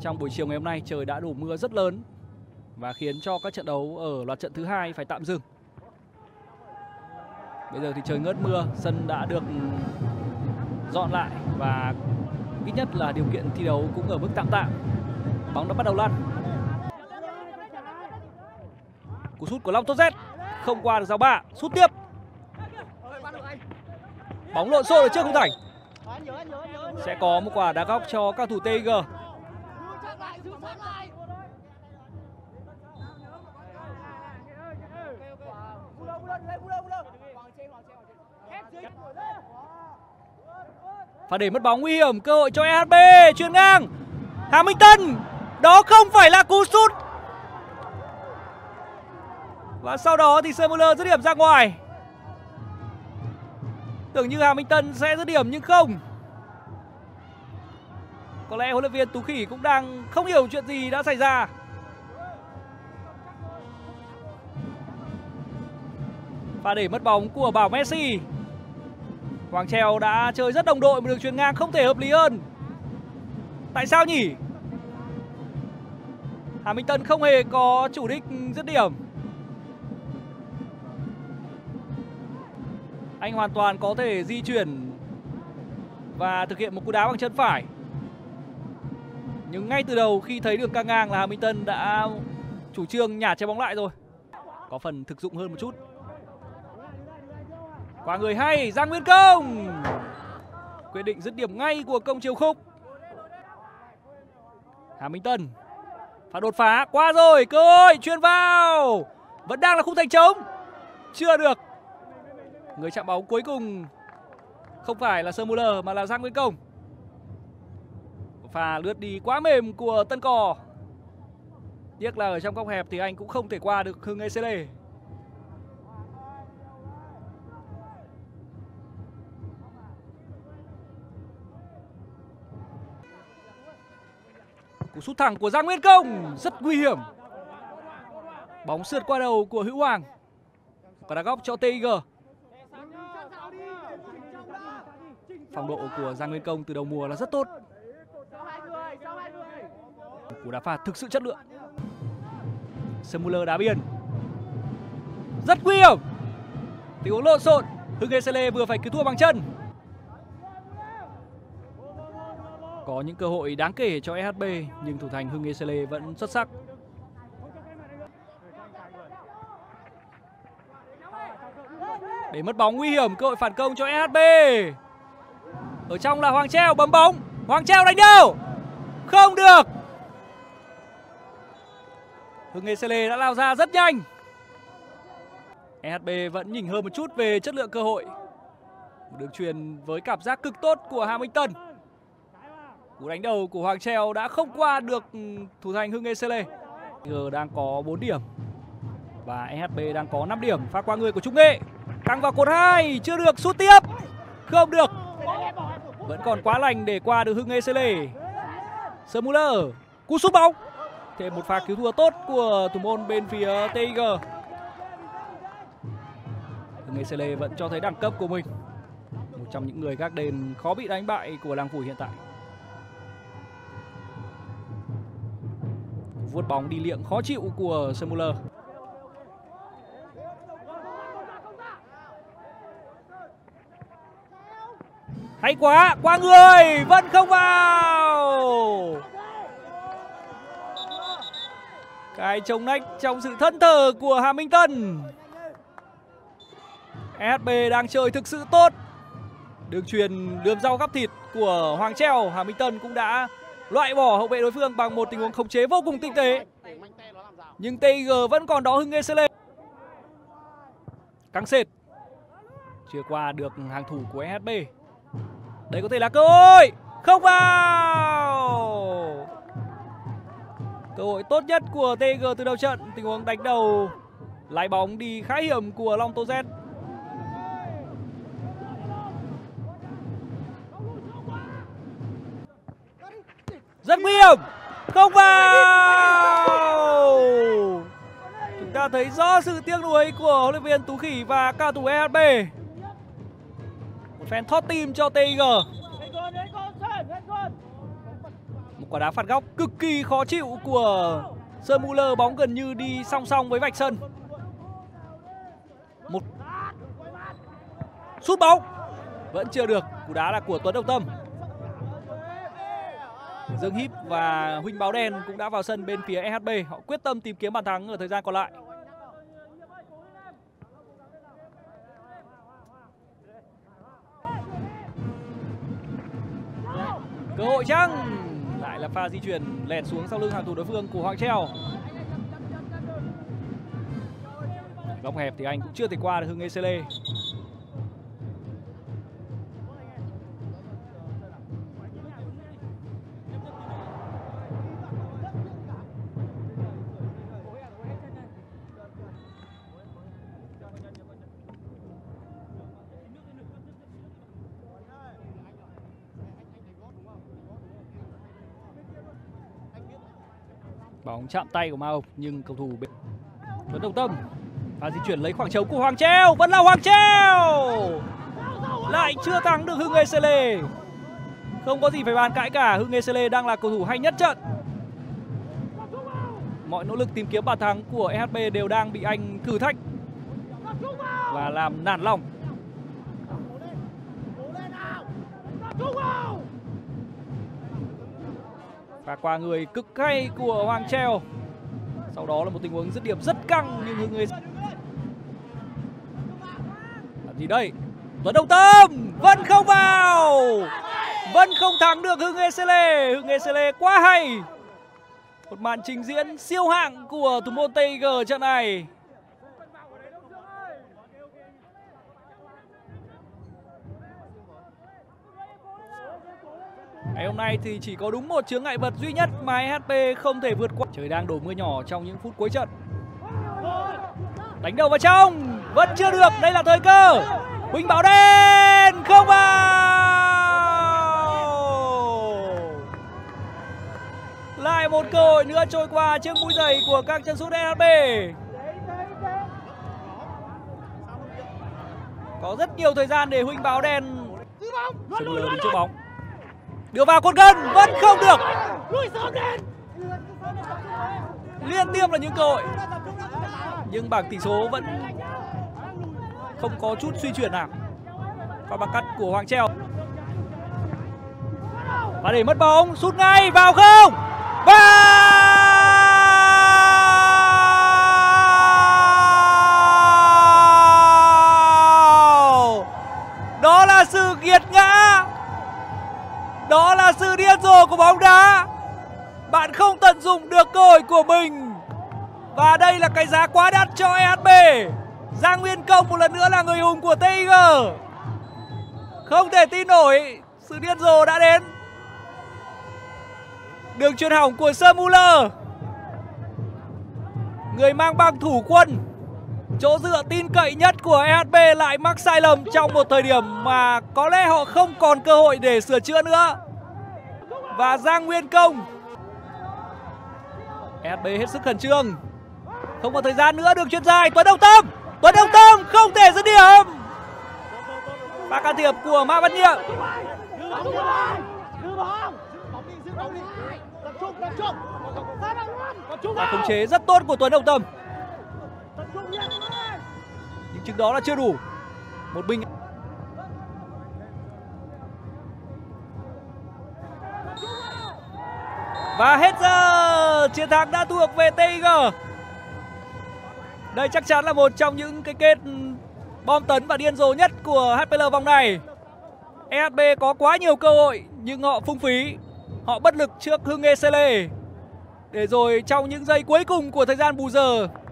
Trong buổi chiều ngày hôm nay trời đã đổ mưa rất lớn và khiến cho các trận đấu ở loạt trận thứ hai phải tạm dừng. Bây giờ thì trời ngớt mưa, sân đã được dọn lại và ít nhất là điều kiện thi đấu cũng ở mức tạm tạm. Bóng đã bắt đầu lăn. Cú sút của Long Tô Z không qua được rào ba, sút tiếp. Bóng lộn xộn ở trước khung thành. Sẽ có một quả đá góc cho các thủ TIG. Và để mất bóng nguy hiểm, cơ hội cho EHB chuyền ngang. Hà Minh Tân, đó không phải là cú sút. Và sau đó thì Sơn Muller dứt điểm ra ngoài. Tưởng như Hà Minh Tân sẽ dứt điểm nhưng không. Có lẽ huấn luyện viên Tú Khỉ cũng đang không hiểu chuyện gì đã xảy ra. Và để mất bóng của Bảo Messi. Hoàng Trèo đã chơi rất đồng đội, một đường chuyền ngang không thể hợp lý hơn. Tại sao nhỉ? Hà Minh Tân không hề có chủ đích dứt điểm. Anh hoàn toàn có thể di chuyển và thực hiện một cú đá bằng chân phải. Nhưng ngay từ đầu khi thấy đường căng ngang là Hà Minh Tân đã chủ trương nhả trái bóng lại rồi. Có phần thực dụng hơn một chút. Qua người hay, Giang Nguyên Công. Quyết định dứt điểm ngay của Công Chiều Khúc. Hà Minh Tân. Pha đột phá, qua rồi, cơ hội, chuyền vào. Vẫn đang là khung thành trống. Chưa được. Người chạm bóng cuối cùng không phải là Sơn Muller mà là Giang Nguyên Công. Pha lướt đi quá mềm của Tân Cò. Tiếc là ở trong góc hẹp thì anh cũng không thể qua được Hưng ECD. Cú sút thẳng của Giang Nguyên Công rất nguy hiểm. Bóng sượt qua đầu của Hữu Hoàng. Quả đá góc cho TIG. Phong độ của Giang Nguyên Công từ đầu mùa là rất tốt. Cú đá phạt thực sự chất lượng. Sơn Muller đá biên. Rất nguy hiểm. Tình huống lộn xộn. Hưng ECD vừa phải cứu thua bằng chân. Có những cơ hội đáng kể cho SHB nhưng thủ thành Hưng ECD vẫn xuất sắc. Để mất bóng nguy hiểm, cơ hội phản công cho SHB. Ở trong là Hoàng Treo bấm bóng. Hoàng Treo đánh đầu. Không được. Hưng ECD đã lao ra rất nhanh. SHB vẫn nhỉnh hơn một chút về chất lượng cơ hội. Một đường chuyền với cảm giác cực tốt của Hà Minh Tân. Cú đánh đầu của Hoàng Treo đã không qua được thủ thành Hưng ECD. Giờ đang có 4 điểm và SHB đang có 5 điểm. Pha qua người của Trung Nghệ, căng vào cột 2, chưa được, sút tiếp. Không được. Vẫn còn quá lành để qua được Hưng ECD. Sơn Muller, cú sút bóng. Thêm một pha cứu thua tốt của thủ môn bên phía TIG. Hưng ECD vẫn cho thấy đẳng cấp của mình. Một trong những người gác đền khó bị đánh bại của làng Phủi hiện tại. Vuốt bóng đi liệng khó chịu của Sơn Muller. Hay quá, qua người, vẫn không vào. Cái chống nách trong sự thẫn thờ của Hà Minh Tân. SHB đang chơi thực sự tốt. Đường chuyền đườm rau gắp thịt của Hoàng Treo, Hà Minh Tân cũng đã loại bỏ hậu vệ đối phương bằng một tình huống khống chế vô cùng tinh tế. Nhưng TIG vẫn còn đó Hưng ECD. Căng sệt. Chưa qua được hàng thủ của SHB. Đây có thể là cơ hội. Không vào. Cơ hội tốt nhất của TIG từ đầu trận. Tình huống đánh đầu lái bóng đi khá hiểm của Long Tô Z. Rất nguy hiểm. Không vào. Chúng ta thấy rõ sự tiếc nuối của huấn luyện viên Tú Khỉ và cao thủ SHB. Một phen thót tim cho TIG. quả đá phạt góc cực kỳ khó chịu của Sơn Muller, bóng gần như đi song song với vạch sân. Một sút bóng vẫn chưa được, cú đá là của Tuấn Đồng Tâm. Dương Hiếp và Huỳnh Báo Đen cũng đã vào sân bên phía SHB. Họ quyết tâm tìm kiếm bàn thắng ở thời gian còn lại. Cơ hội chăng? Lại là pha di chuyển lẹt xuống sau lưng hàng thủ đối phương của Hoàng Treo. Góc hẹp thì anh cũng chưa thể qua được Hưng Esele. Bóng chạm tay của Mao nhưng cầu thủ bên Tuấn Đồng Tâm và di chuyển lấy khoảng trống của Hoàng Treo, vẫn là Hoàng Treo, lại chưa thắng được Hưng Esele. Không có gì phải bàn cãi cả, Hưng Esele đang là cầu thủ hay nhất trận. Mọi nỗ lực tìm kiếm bàn thắng của SHB đều đang bị anh thử thách và làm nản lòng. Và qua người cực hay của Hoàng Treo. Sau đó là một tình huống dứt điểm rất căng nhưng Hưng Esele làm gì đây? Tuấn Đồng Tâm vẫn không vào, vẫn không thắng được Hưng Esele. Hưng Esele quá hay, một màn trình diễn siêu hạng của thủ môn TIG trận này. Ngày hôm nay thì chỉ có đúng một chướng ngại vật duy nhất mà SHB không thể vượt qua. Trời đang đổ mưa nhỏ trong những phút cuối trận. Đánh đầu vào trong, vẫn chưa được, đây là thời cơ. Huỳnh Báo Đen không vào. Lại một cơ hội nữa trôi qua trước mũi giày của các chân sút SHB. Có rất nhiều thời gian để Huỳnh Báo Đen Sơn Muller đứng trước bóng, đưa vào cột gân, vẫn không được. Liên tiếp là những cơ hội nhưng bảng tỷ số vẫn không có chút suy chuyển nào. Và bằng cắt của Hoàng Treo và để mất bóng, sút ngay, vào không? Vào! Đó là sự nghiệt ngã, đó là sự điên rồ của bóng đá. Bạn không tận dụng được cơ hội của mình và đây là cái giá quá đắt cho SHB. Giang Nguyên Công một lần nữa là người hùng của TIG. Không thể tin nổi, sự điên rồ đã đến. Đường chuyền hỏng của Sơn Muller, người mang băng thủ quân, chỗ dựa tin cậy nhất của SHB lại mắc sai lầm trong một thời điểm mà có lẽ họ không còn cơ hội để sửa chữa nữa. Và Giang Nguyên Công, SHB hết sức khẩn trương, không có thời gian nữa, đường chuyền dài, Tuấn Đồng Tâm không thể dứt điểm. Pha can thiệp của Mã Văn Nhiệm. Và khống chế rất tốt của Tuấn Đồng Tâm. Nhưng chừng đó là chưa đủ. Một bình. Và hết giờ, chiến thắng đã thuộc về TIG. Đây chắc chắn là một trong những cái kết bom tấn và điên rồ nhất của HPL vòng này. SHB có quá nhiều cơ hội nhưng họ phung phí, họ bất lực trước Hưng Esele. Để rồi trong những giây cuối cùng của thời gian bù giờ,